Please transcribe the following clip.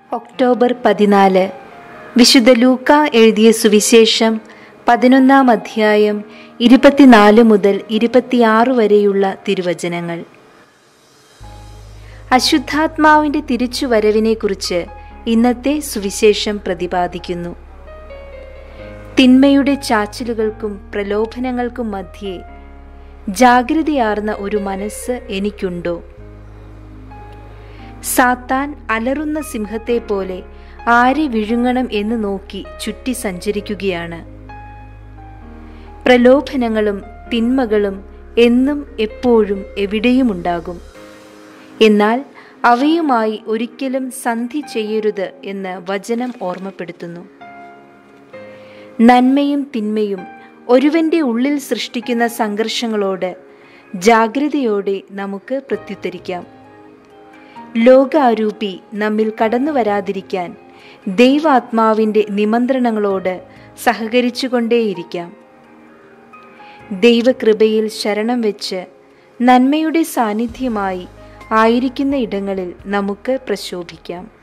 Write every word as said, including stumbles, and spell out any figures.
October പതിനാല്. വിശുദ്ധ ലൂക്ക എഴുതിയ സുവിശേഷം പതിനൊന്നാം അധ്യായം ഇരുപത്തിനാല് മുതൽ ഇരുപത്തിയാറ് വരെയുള്ള തിരുവചനങ്ങൾ. അശുദ്ധാത്മാവിൻ്റെ തിരിച്ചുവരവിനെക്കുറിച്ച് ഇന്നത്തെ സുവിശേഷം പ്രതിപാദിക്കുന്നു. തിന്മയുടെ ചാച്ചിലുകൾക്കും പ്രലോഭനങ്ങൾക്കും മധ്യേ ജാഗ്രതയാർന്ന ഒരു മനസ്സ് എനിക്കുണ്ടോ? സാത്താൻ അലറുന്ന സിംഹത്തെ പോലെ ആരെ വിഴുങ്ങണം എന്ന് നോക്കി ചുറ്റി സഞ്ചരിക്കുകയാണ്. പ്രലോഭനങ്ങളും തിന്മകളും എന്നും എപ്പോഴും എവിടെയുമുണ്ടാകും. എന്നാൽ അവയുമായി ഒരിക്കലും സന്ധി ചെയ്യരുത് എന്ന് വചനം ഓർമ്മപ്പെടുത്തുന്നു. നന്മയും തിന്മയും ഒരുവന്റെ ഉള്ളിൽ സൃഷ്ടിക്കുന്ന സംഘർഷങ്ങളോട് ജാഗ്രതയോടെ നമുക്ക് പ്രത്യുത്തരിക്കാം. ലോകാരൂപി നമ്മിൽ കടന്നു വരാതിരിക്കാൻ ദൈവാത്മാവിൻ്റെ നിമന്ത്രണങ്ങളോട് സഹകരിച്ചുകൊണ്ടേയിരിക്കാം. ദൈവകൃപയിൽ ശരണം വെച്ച് നന്മയുടെ സാന്നിധ്യമായി ആയിരിക്കുന്ന ഇടങ്ങളിൽ നമുക്ക് പ്രശോഭിക്കാം.